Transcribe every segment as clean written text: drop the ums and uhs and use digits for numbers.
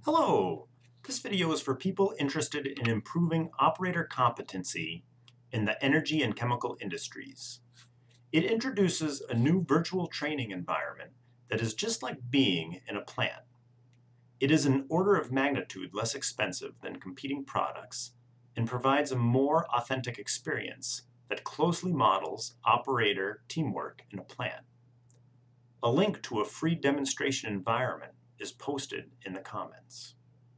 Hello! This video is for people interested in improving operator competency in the energy and chemical industries. It introduces a new virtual training environment that is just like being in a plant. It is an order of magnitude less expensive than competing products and provides a more authentic experience that closely models operator teamwork in a plant. A link to a free demonstration environment is posted in the comments.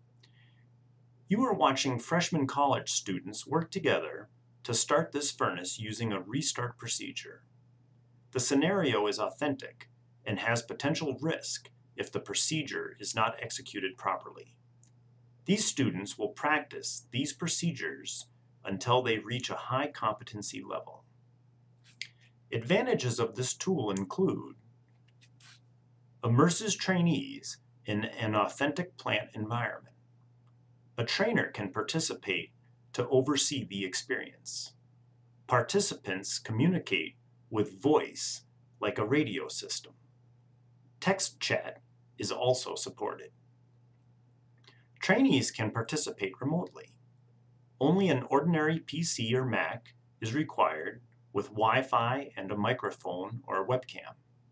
You are watching freshman college students work together to start this furnace using a restart procedure. The scenario is authentic and has potential risk if the procedure is not executed properly. These students will practice these procedures until they reach a high competency level. Advantages of this tool include immerses trainees in an authentic plant environment. A trainer can participate to oversee the experience. Participants communicate with voice like a radio system. Text chat is also supported. Trainees can participate remotely. Only an ordinary PC or Mac is required with Wi-Fi and a microphone or a webcam.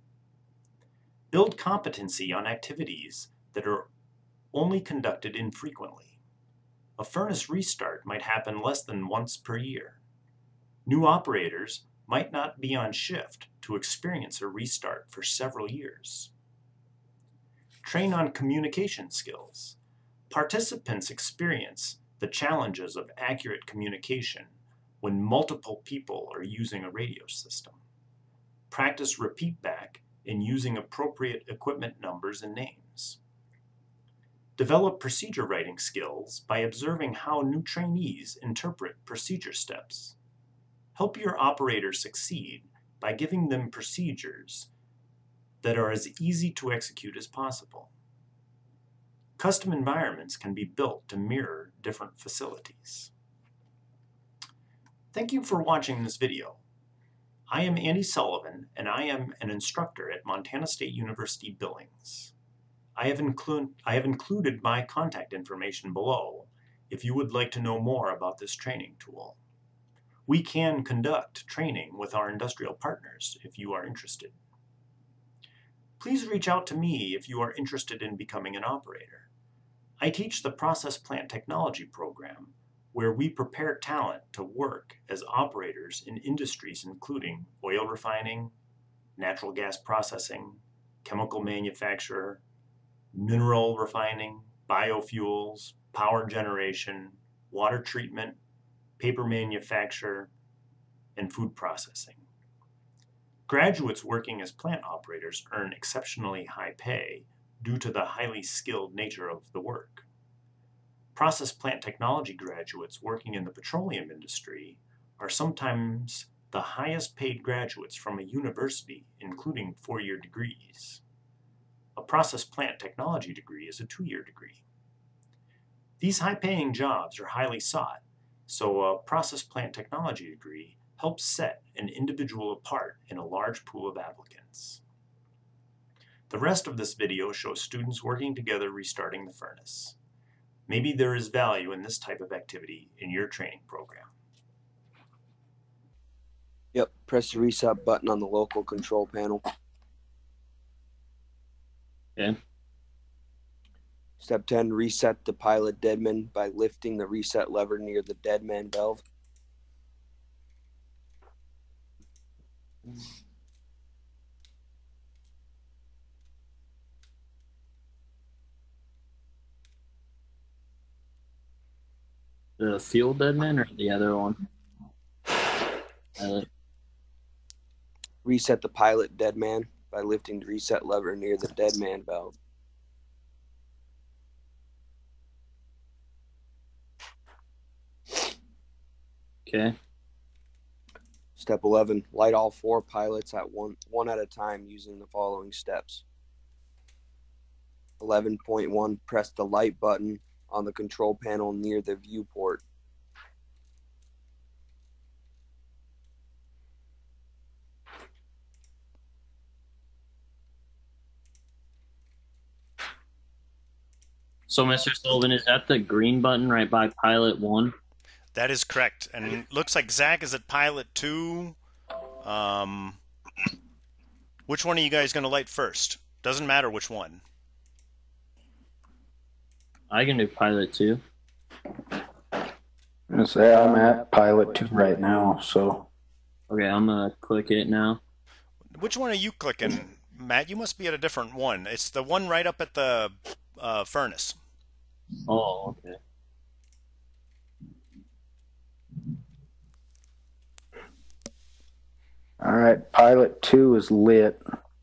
Build competency on activities that are only conducted infrequently. A furnace restart might happen less than once per year. New operators might not be on shift to experience a restart for several years. Train on communication skills. Participants experience the challenges of accurate communication when multiple people are using a radio system. Practice repeat back in using appropriate equipment numbers and names. Develop procedure writing skills by observing how new trainees interpret procedure steps. Help your operators succeed by giving them procedures that are as easy to execute as possible. Custom environments can be built to mirror different facilities. Thank you for watching this video. I am Andy Sullivan, and I am an instructor at Montana State University Billings. I have included my contact information below if you would like to know more about this training tool. We can conduct training with our industrial partners if you are interested. Please reach out to me if you are interested in becoming an operator. I teach the Process Plant Technology program, where we prepare talent to work as operators in industries including oil refining, natural gas processing, chemical manufacture, mineral refining, biofuels, power generation, water treatment, paper manufacture, and food processing. Graduates working as plant operators earn exceptionally high pay due to the highly skilled nature of the work. Process plant technology graduates working in the petroleum industry are sometimes the highest paid graduates from a university, including 4-year degrees. A process plant technology degree is a 2-year degree. These high-paying jobs are highly sought, so a process plant technology degree helps set an individual apart in a large pool of applicants. The rest of this video shows students working together restarting the furnace. Maybe there is value in this type of activity in your training program. Yep, press the reset button on the local control panel. Okay. Step 10, reset the pilot deadman by lifting the reset lever near the deadman valve. The fuel deadman or the other one? Reset the pilot deadman by lifting the reset lever near the deadman valve. Okay. Step 11, light all 4 pilots at one at a time using the following steps. 11.1, press the light button on the control panel near the viewport. So, Mr. Sullivan, is that the green button right by pilot 1? That is correct. And it looks like Zach is at pilot 2. Which one are you guys going to light first? Doesn't matter which one. I can do pilot 2. I say I'm at pilot 2 right now, so Okay, I'm going to click it now. Which one are you clicking, Matt? You must be at a different one. It's the one right up at the furnace. Oh, okay. all right, pilot 2 is lit.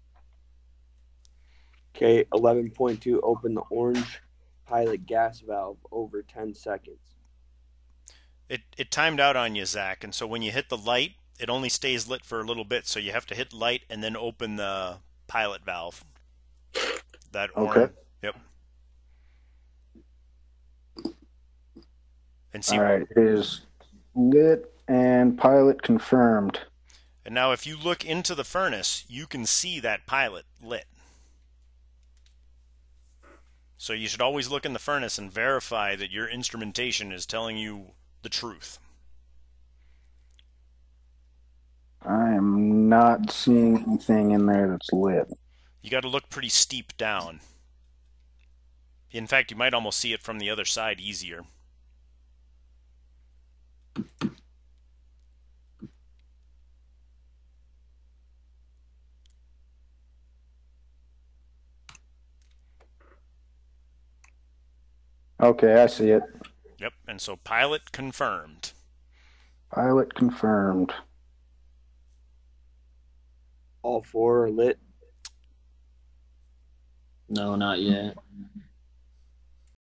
Okay, 11.2, open the orange pilot gas valve over 10 seconds. It timed out on you, Zach, and so when you hit the light, it only stays lit for a little bit, so you have to hit light and then open the pilot valve. That orange. Okay. Yep. And see. All right, it is lit and pilot confirmed. And now if you look into the furnace, you can see that pilot lit. So you should always look in the furnace and verify that your instrumentation is telling you the truth. I am not seeing anything in there that's lit. You got to look pretty steep down. In fact, you might almost see it from the other side easier. Okay, I see it. Yep, and so pilot confirmed. Pilot confirmed. All 4 are lit. No, not yet.